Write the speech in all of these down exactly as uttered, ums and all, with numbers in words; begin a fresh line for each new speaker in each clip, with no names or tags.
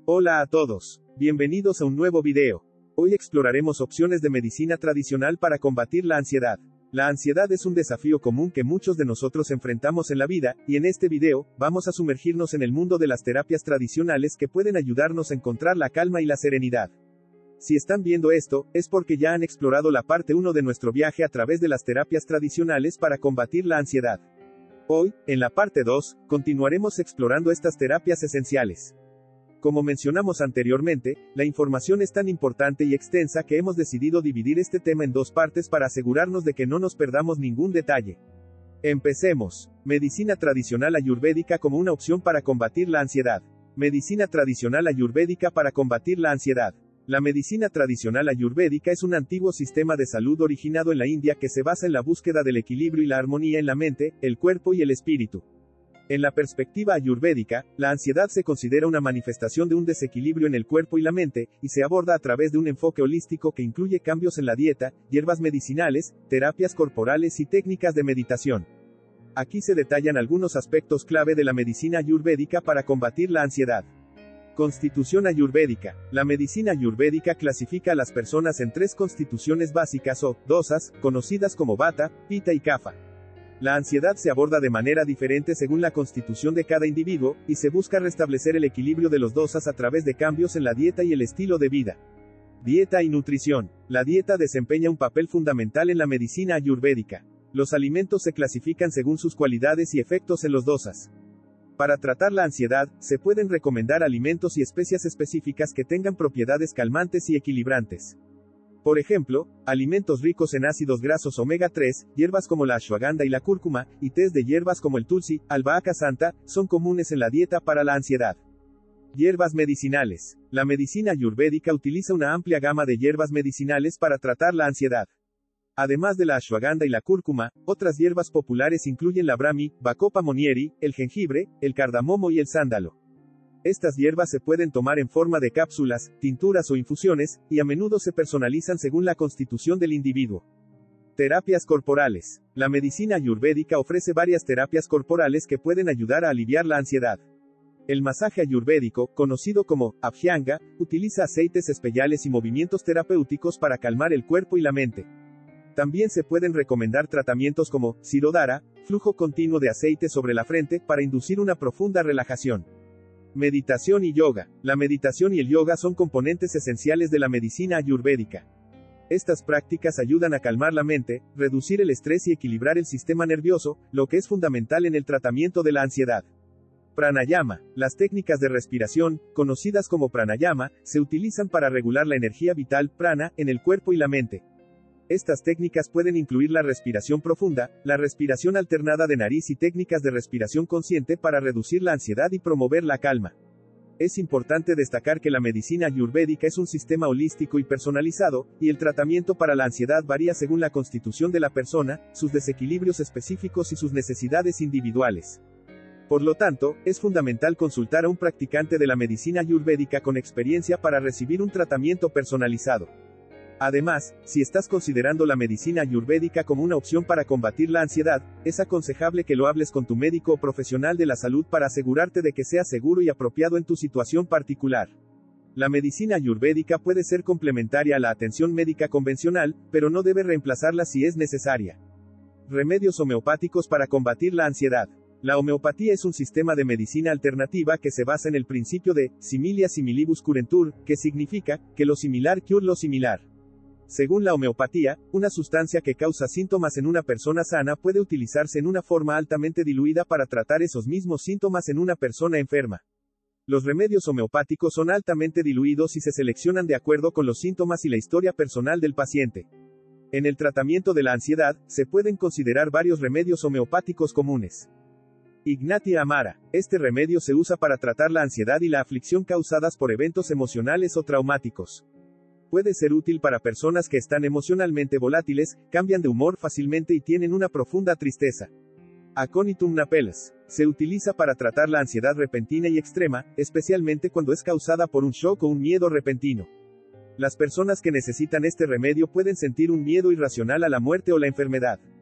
Hola a todos. Bienvenidos a un nuevo video. Hoy exploraremos opciones de medicina tradicional para combatir la ansiedad. La ansiedad es un desafío común que muchos de nosotros enfrentamos en la vida, y en este video, vamos a sumergirnos en el mundo de las terapias tradicionales que pueden ayudarnos a encontrar la calma y la serenidad. Si están viendo esto, es porque ya han explorado la parte uno de nuestro viaje a través de las terapias tradicionales para combatir la ansiedad. Hoy, en la parte dos, continuaremos explorando estas terapias esenciales. Como mencionamos anteriormente, la información es tan importante y extensa que hemos decidido dividir este tema en dos partes para asegurarnos de que no nos perdamos ningún detalle. Empecemos. Medicina tradicional ayurvédica como una opción para combatir la ansiedad. Medicina tradicional ayurvédica para combatir la ansiedad. La medicina tradicional ayurvédica es un antiguo sistema de salud originado en la India que se basa en la búsqueda del equilibrio y la armonía en la mente, el cuerpo y el espíritu. En la perspectiva ayurvédica, la ansiedad se considera una manifestación de un desequilibrio en el cuerpo y la mente, y se aborda a través de un enfoque holístico que incluye cambios en la dieta, hierbas medicinales, terapias corporales y técnicas de meditación. Aquí se detallan algunos aspectos clave de la medicina ayurvédica para combatir la ansiedad. Constitución ayurvédica. La medicina ayurvédica clasifica a las personas en tres constituciones básicas o dosas, conocidas como Vata, Pitta y Kapha. La ansiedad se aborda de manera diferente según la constitución de cada individuo, y se busca restablecer el equilibrio de los dosas a través de cambios en la dieta y el estilo de vida. Dieta y nutrición. La dieta desempeña un papel fundamental en la medicina ayurvédica. Los alimentos se clasifican según sus cualidades y efectos en los dosas. Para tratar la ansiedad, se pueden recomendar alimentos y especias específicas que tengan propiedades calmantes y equilibrantes. Por ejemplo, alimentos ricos en ácidos grasos omega tres, hierbas como la ashwagandha y la cúrcuma, y tés de hierbas como el tulsi, albahaca santa, son comunes en la dieta para la ansiedad. Hierbas medicinales. La medicina ayurvédica utiliza una amplia gama de hierbas medicinales para tratar la ansiedad. Además de la ashwagandha y la cúrcuma, otras hierbas populares incluyen la brahmi, bacopa monieri, el jengibre, el cardamomo y el sándalo. Estas hierbas se pueden tomar en forma de cápsulas, tinturas o infusiones, y a menudo se personalizan según la constitución del individuo. Terapias corporales. La medicina ayurvédica ofrece varias terapias corporales que pueden ayudar a aliviar la ansiedad. El masaje ayurvédico, conocido como abhyanga, utiliza aceites especiales y movimientos terapéuticos para calmar el cuerpo y la mente. También se pueden recomendar tratamientos como Sirodhara, flujo continuo de aceite sobre la frente, para inducir una profunda relajación. Meditación y yoga. La meditación y el yoga son componentes esenciales de la medicina ayurvédica. Estas prácticas ayudan a calmar la mente, reducir el estrés y equilibrar el sistema nervioso, lo que es fundamental en el tratamiento de la ansiedad. Pranayama. Las técnicas de respiración, conocidas como pranayama, se utilizan para regular la energía vital, prana, en el cuerpo y la mente. Estas técnicas pueden incluir la respiración profunda, la respiración alternada de nariz y técnicas de respiración consciente para reducir la ansiedad y promover la calma. Es importante destacar que la medicina ayurvédica es un sistema holístico y personalizado, y el tratamiento para la ansiedad varía según la constitución de la persona, sus desequilibrios específicos y sus necesidades individuales. Por lo tanto, es fundamental consultar a un practicante de la medicina ayurvédica con experiencia para recibir un tratamiento personalizado. Además, si estás considerando la medicina ayurvédica como una opción para combatir la ansiedad, es aconsejable que lo hables con tu médico o profesional de la salud para asegurarte de que sea seguro y apropiado en tu situación particular. La medicina ayurvédica puede ser complementaria a la atención médica convencional, pero no debe reemplazarla si es necesaria. Remedios homeopáticos para combatir la ansiedad. La homeopatía es un sistema de medicina alternativa que se basa en el principio de similia similibus curentur, que significa que lo similar cure lo similar. Según la homeopatía, una sustancia que causa síntomas en una persona sana puede utilizarse en una forma altamente diluida para tratar esos mismos síntomas en una persona enferma. Los remedios homeopáticos son altamente diluidos y se seleccionan de acuerdo con los síntomas y la historia personal del paciente. En el tratamiento de la ansiedad, se pueden considerar varios remedios homeopáticos comunes. Ignati Amara. Este remedio se usa para tratar la ansiedad y la aflicción causadas por eventos emocionales o traumáticos. Puede ser útil para personas que están emocionalmente volátiles, cambian de humor fácilmente y tienen una profunda tristeza. Aconitum napellus. Se utiliza para tratar la ansiedad repentina y extrema, especialmente cuando es causada por un shock o un miedo repentino. Las personas que necesitan este remedio pueden sentir un miedo irracional a la muerte o la enfermedad.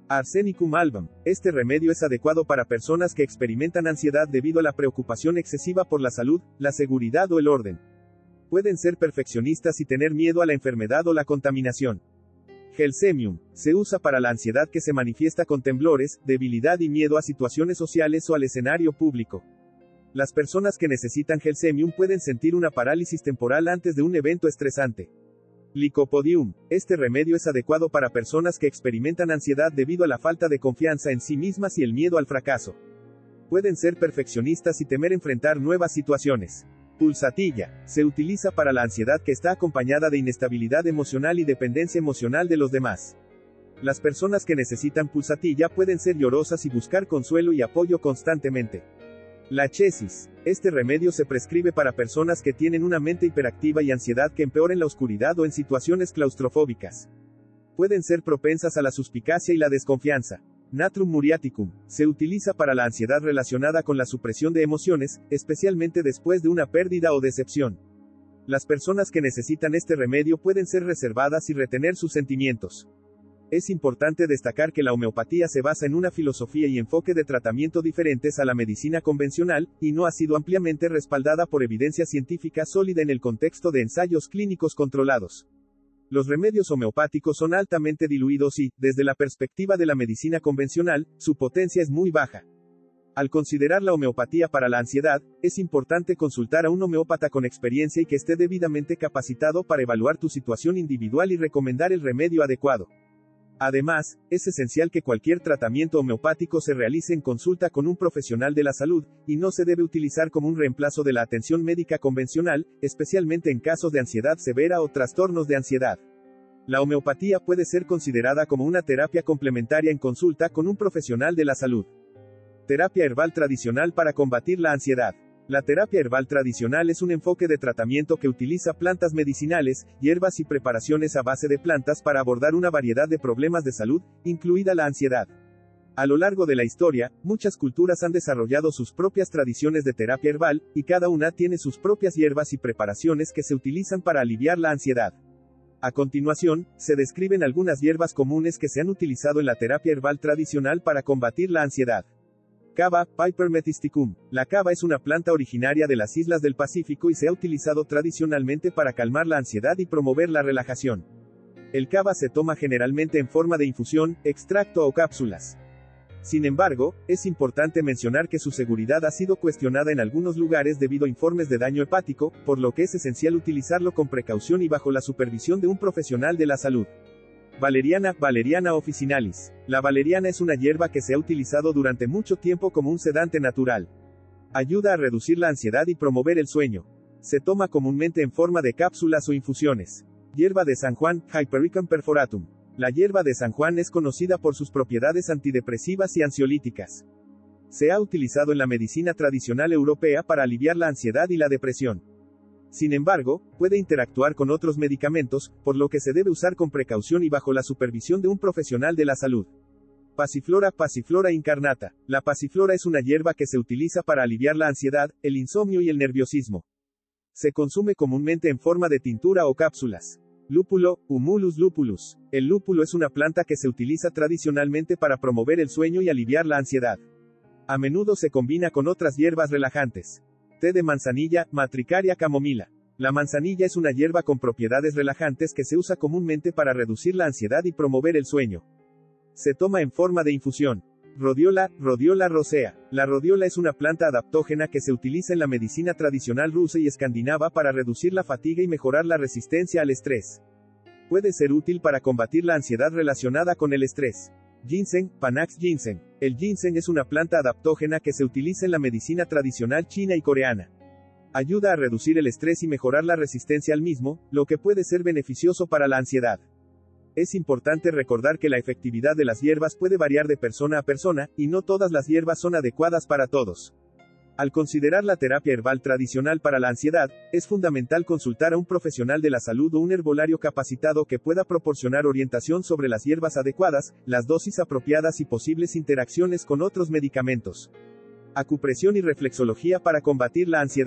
Arsenicum album. Este remedio es adecuado para personas que experimentan ansiedad debido a la preocupación excesiva por la salud, la seguridad o el orden. Pueden ser perfeccionistas y tener miedo a la enfermedad o la contaminación. Gelsemium. Se usa para la ansiedad que se manifiesta con temblores, debilidad y miedo a situaciones sociales o al escenario público. Las personas que necesitan Gelsemium pueden sentir una parálisis temporal antes de un evento estresante. Lycopodium. Este remedio es adecuado para personas que experimentan ansiedad debido a la falta de confianza en sí mismas y el miedo al fracaso. Pueden ser perfeccionistas y temer enfrentar nuevas situaciones. Pulsatilla. Se utiliza para la ansiedad que está acompañada de inestabilidad emocional y dependencia emocional de los demás. Las personas que necesitan pulsatilla pueden ser llorosas y buscar consuelo y apoyo constantemente. Lachesis. Este remedio se prescribe para personas que tienen una mente hiperactiva y ansiedad que empeora en la oscuridad o en situaciones claustrofóbicas. Pueden ser propensas a la suspicacia y la desconfianza. Natrum muriaticum. Se utiliza para la ansiedad relacionada con la supresión de emociones, especialmente después de una pérdida o decepción. Las personas que necesitan este remedio pueden ser reservadas y retener sus sentimientos. Es importante destacar que la homeopatía se basa en una filosofía y enfoque de tratamiento diferentes a la medicina convencional, y no ha sido ampliamente respaldada por evidencia científica sólida en el contexto de ensayos clínicos controlados. Los remedios homeopáticos son altamente diluidos y, desde la perspectiva de la medicina convencional, su potencia es muy baja. Al considerar la homeopatía para la ansiedad, es importante consultar a un homeópata con experiencia y que esté debidamente capacitado para evaluar tu situación individual y recomendar el remedio adecuado. Además, es esencial que cualquier tratamiento homeopático se realice en consulta con un profesional de la salud, y no se debe utilizar como un reemplazo de la atención médica convencional, especialmente en casos de ansiedad severa o trastornos de ansiedad. La homeopatía puede ser considerada como una terapia complementaria en consulta con un profesional de la salud. Terapia herbal tradicional para combatir la ansiedad. La terapia herbal tradicional es un enfoque de tratamiento que utiliza plantas medicinales, hierbas y preparaciones a base de plantas para abordar una variedad de problemas de salud, incluida la ansiedad. A lo largo de la historia, muchas culturas han desarrollado sus propias tradiciones de terapia herbal, y cada una tiene sus propias hierbas y preparaciones que se utilizan para aliviar la ansiedad. A continuación, se describen algunas hierbas comunes que se han utilizado en la terapia herbal tradicional para combatir la ansiedad. Cava, Piper metisticum. La cava es una planta originaria de las islas del Pacífico y se ha utilizado tradicionalmente para calmar la ansiedad y promover la relajación. El cava se toma generalmente en forma de infusión, extracto o cápsulas. Sin embargo, es importante mencionar que su seguridad ha sido cuestionada en algunos lugares debido a informes de daño hepático, por lo que es esencial utilizarlo con precaución y bajo la supervisión de un profesional de la salud. Valeriana, Valeriana officinalis. La valeriana es una hierba que se ha utilizado durante mucho tiempo como un sedante natural. Ayuda a reducir la ansiedad y promover el sueño. Se toma comúnmente en forma de cápsulas o infusiones. Hierba de San Juan, Hypericum perforatum. La hierba de San Juan es conocida por sus propiedades antidepresivas y ansiolíticas. Se ha utilizado en la medicina tradicional europea para aliviar la ansiedad y la depresión. Sin embargo, puede interactuar con otros medicamentos, por lo que se debe usar con precaución y bajo la supervisión de un profesional de la salud. Passiflora, Passiflora incarnata. La passiflora es una hierba que se utiliza para aliviar la ansiedad, el insomnio y el nerviosismo. Se consume comúnmente en forma de tintura o cápsulas. Lúpulo, Humulus lupulus. El lúpulo es una planta que se utiliza tradicionalmente para promover el sueño y aliviar la ansiedad. A menudo se combina con otras hierbas relajantes. Té de manzanilla, Matricaria camomila. La manzanilla es una hierba con propiedades relajantes que se usa comúnmente para reducir la ansiedad y promover el sueño. Se toma en forma de infusión. Rodiola, Rhodiola rosea. La rodiola es una planta adaptógena que se utiliza en la medicina tradicional rusa y escandinava para reducir la fatiga y mejorar la resistencia al estrés. Puede ser útil para combatir la ansiedad relacionada con el estrés. Ginseng, Panax ginseng. El ginseng es una planta adaptógena que se utiliza en la medicina tradicional china y coreana. Ayuda a reducir el estrés y mejorar la resistencia al mismo, lo que puede ser beneficioso para la ansiedad. Es importante recordar que la efectividad de las hierbas puede variar de persona a persona, y no todas las hierbas son adecuadas para todos. Al considerar la terapia herbal tradicional para la ansiedad, es fundamental consultar a un profesional de la salud o un herbolario capacitado que pueda proporcionar orientación sobre las hierbas adecuadas, las dosis apropiadas y posibles interacciones con otros medicamentos. Acupresión y reflexología para combatir la ansiedad.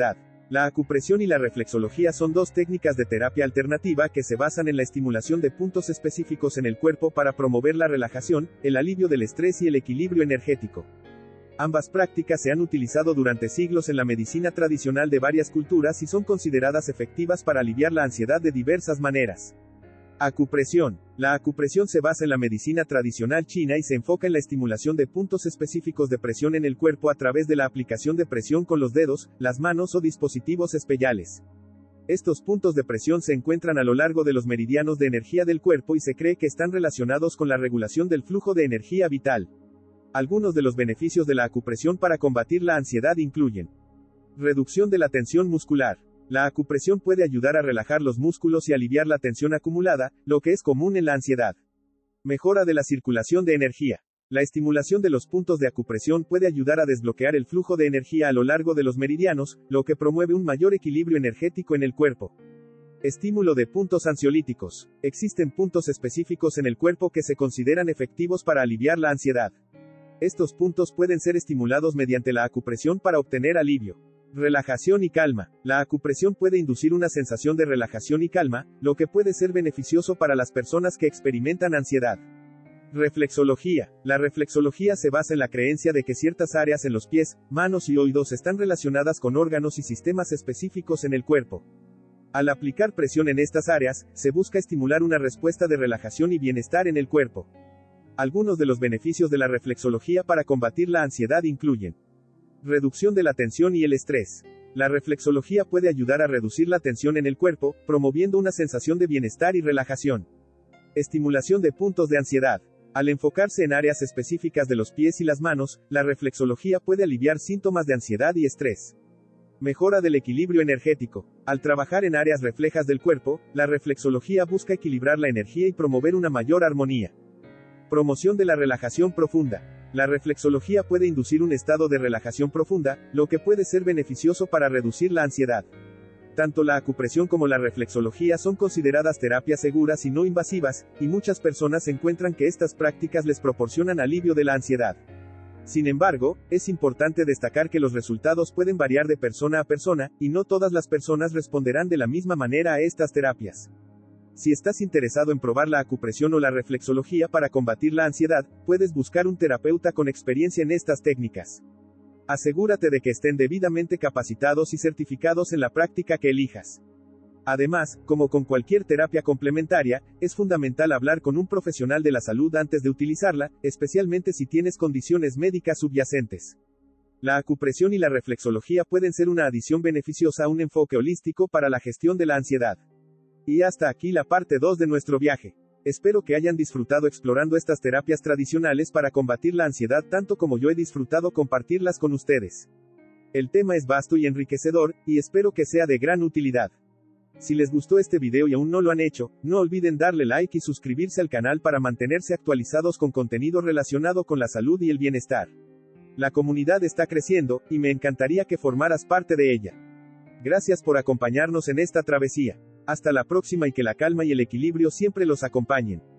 La acupresión y la reflexología son dos técnicas de terapia alternativa que se basan en la estimulación de puntos específicos en el cuerpo para promover la relajación, el alivio del estrés y el equilibrio energético. Ambas prácticas se han utilizado durante siglos en la medicina tradicional de varias culturas y son consideradas efectivas para aliviar la ansiedad de diversas maneras. Acupresión. La acupresión se basa en la medicina tradicional china y se enfoca en la estimulación de puntos específicos de presión en el cuerpo a través de la aplicación de presión con los dedos, las manos o dispositivos especiales. Estos puntos de presión se encuentran a lo largo de los meridianos de energía del cuerpo y se cree que están relacionados con la regulación del flujo de energía vital. Algunos de los beneficios de la acupresión para combatir la ansiedad incluyen: reducción de la tensión muscular. La acupresión puede ayudar a relajar los músculos y aliviar la tensión acumulada, lo que es común en la ansiedad. Mejora de la circulación de energía. La estimulación de los puntos de acupresión puede ayudar a desbloquear el flujo de energía a lo largo de los meridianos, lo que promueve un mayor equilibrio energético en el cuerpo. Estímulo de puntos ansiolíticos. Existen puntos específicos en el cuerpo que se consideran efectivos para aliviar la ansiedad. Estos puntos pueden ser estimulados mediante la acupresión para obtener alivio. Relajación y calma. La acupresión puede inducir una sensación de relajación y calma, lo que puede ser beneficioso para las personas que experimentan ansiedad. Reflexología. La reflexología se basa en la creencia de que ciertas áreas en los pies, manos y oídos están relacionadas con órganos y sistemas específicos en el cuerpo. Al aplicar presión en estas áreas, se busca estimular una respuesta de relajación y bienestar en el cuerpo. Algunos de los beneficios de la reflexología para combatir la ansiedad incluyen: reducción de la tensión y el estrés. La reflexología puede ayudar a reducir la tensión en el cuerpo, promoviendo una sensación de bienestar y relajación. Estimulación de puntos de ansiedad. Al enfocarse en áreas específicas de los pies y las manos, la reflexología puede aliviar síntomas de ansiedad y estrés. Mejora del equilibrio energético. Al trabajar en áreas reflejas del cuerpo, la reflexología busca equilibrar la energía y promover una mayor armonía. Promoción de la relajación profunda. La reflexología puede inducir un estado de relajación profunda, lo que puede ser beneficioso para reducir la ansiedad. Tanto la acupresión como la reflexología son consideradas terapias seguras y no invasivas, y muchas personas encuentran que estas prácticas les proporcionan alivio de la ansiedad. Sin embargo, es importante destacar que los resultados pueden variar de persona a persona, y no todas las personas responderán de la misma manera a estas terapias. Si estás interesado en probar la acupresión o la reflexología para combatir la ansiedad, puedes buscar un terapeuta con experiencia en estas técnicas. Asegúrate de que estén debidamente capacitados y certificados en la práctica que elijas. Además, como con cualquier terapia complementaria, es fundamental hablar con un profesional de la salud antes de utilizarla, especialmente si tienes condiciones médicas subyacentes. La acupresión y la reflexología pueden ser una adición beneficiosa a un enfoque holístico para la gestión de la ansiedad. Y hasta aquí la parte dos de nuestro viaje. Espero que hayan disfrutado explorando estas terapias tradicionales para combatir la ansiedad tanto como yo he disfrutado compartirlas con ustedes. El tema es vasto y enriquecedor, y espero que sea de gran utilidad. Si les gustó este video y aún no lo han hecho, no olviden darle like y suscribirse al canal para mantenerse actualizados con contenido relacionado con la salud y el bienestar. La comunidad está creciendo, y me encantaría que formaras parte de ella. Gracias por acompañarnos en esta travesía. Hasta la próxima y que la calma y el equilibrio siempre los acompañen.